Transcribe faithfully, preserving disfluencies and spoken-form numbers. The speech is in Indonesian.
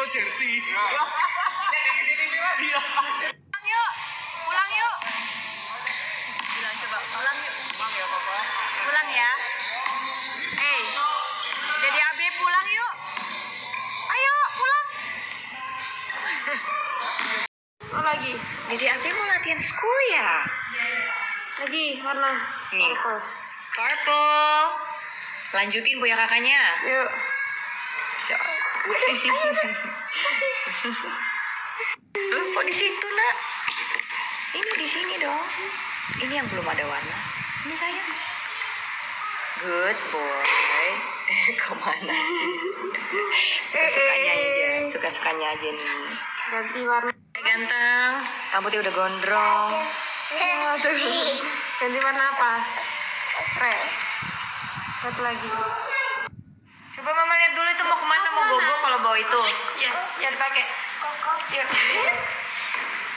jersey. Pulang yuk, pulang yuk. Bilang coba, pulang yuk. Pulang ya papa. Pulang ya. Hey, jadi Abi pulang yuk. Ayo pulang. Oh lagi. Jadi Abi mau latihan school ya? Lagi warna Nih. purple. Purple. Lanjutin bu ya kakaknya. Yuk. Loh, kok di situ nak? Ini di sini dong. Ini yang belum ada warna. Ini sayang. Good boy. Kemana sih? Suka-sukanya aja. Suka-sukanya aja nih. Ganti warna. Ganteng. Rambutnya udah gondrong. Aduh. Ganti warna apa? Red. Satu lagi. Coba mama lihat dulu itu mau kemana, mau bobo kalau bawa itu. Ya, ya dipakai. Yuk.